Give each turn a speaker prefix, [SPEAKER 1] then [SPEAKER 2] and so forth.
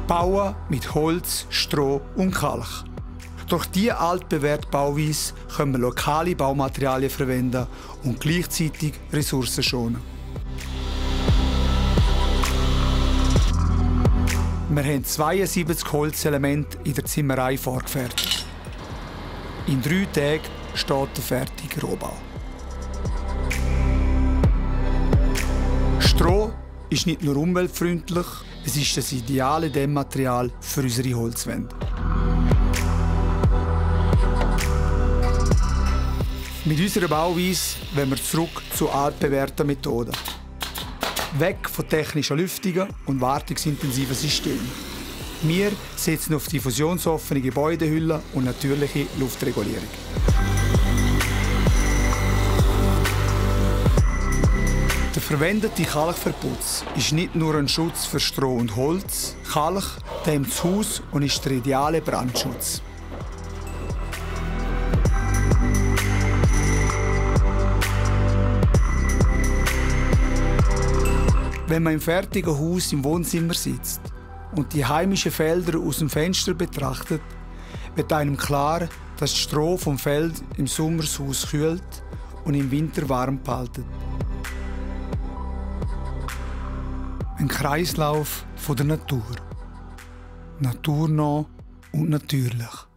[SPEAKER 1] Bauen mit Holz, Stroh und Kalk. Durch diese altbewährte Bauweise können wir lokale Baumaterialien verwenden und gleichzeitig Ressourcen schonen. Wir haben 72 Holzelemente in der Zimmerei vorgefertigt. In 3 Tagen steht der fertige Rohbau. Stroh ist nicht nur umweltfreundlich, es ist das ideale Dämmmaterial für unsere Holzwände. Mit unserer Bauweise wollen wir zurück zu altbewährten Methoden. Weg von technischen Lüftungen und wartungsintensiven Systemen. Wir setzen auf diffusionsoffene Gebäudehüllen und natürliche Luftregulierung. Der verwendete Kalkverputz ist nicht nur ein Schutz für Stroh und Holz. Kalk dämmt das Haus und ist der ideale Brandschutz. Wenn man im fertigen Haus im Wohnzimmer sitzt und die heimischen Felder aus dem Fenster betrachtet, wird einem klar, dass das Stroh vom Feld im Sommer das Haus kühlt und im Winter warm behalten. Ein Kreislauf von der Natur. Naturnah und natürlich.